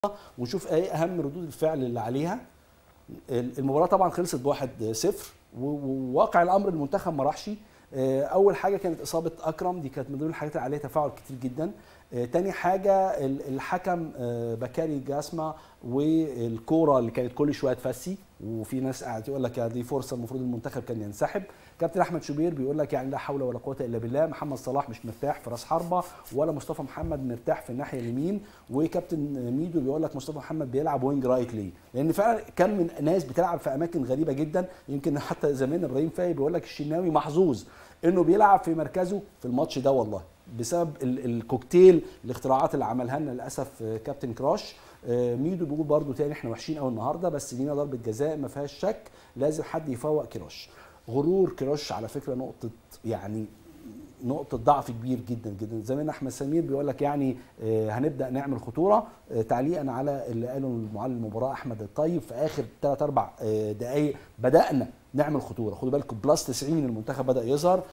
ونشوف ايه اهم ردود الفعل اللي عليها. المباراه طبعا خلصت ب1-0 وواقع الامر المنتخب ما راحش. اول حاجه كانت اصابه اكرم، دي كانت من ضمن الحاجات اللي عليها تفاعل كتير جدا. تاني حاجه الحكم بكاري جاسما والكوره اللي كانت كل شويه تفسي، وفي ناس قاعده تقول لك دي فرصه المفروض المنتخب كان ينسحب. كابتن احمد شوبير بيقول لك يعني لا حول ولا قوه الا بالله، محمد صلاح مش مرتاح في راس حربه ولا مصطفى محمد مرتاح في الناحيه اليمين. وكابتن ميدو بيقول لك مصطفى محمد بيلعب وينج رايت ليه؟ لان فعلا كان من ناس بتلعب في اماكن غريبه جدا. يمكن حتى زمان ابراهيم فايق بيقول لك الشناوي محظوظ انه بيلعب في مركزه في الماتش ده والله، بسبب الكوكتيل الاختراعات اللي عملها لنا للاسف كابتن كراش. ميدو بيقول برده تاني احنا وحشين قوي النهارده، بس لينا ضربه جزاء ما فيهاش شك، لازم حد يفوق كراش. غرور كراش على فكره نقطه ضعف كبير جدا جدا. زميلنا احمد سمير بيقول لك يعني هنبدا نعمل خطوره، تعليقا على اللي قاله المعلم المباراه احمد الطيب في اخر 3 4 دقائق بدانا نعمل خطوره. خدوا بالكم بلس 90 المنتخب بدا يظهر.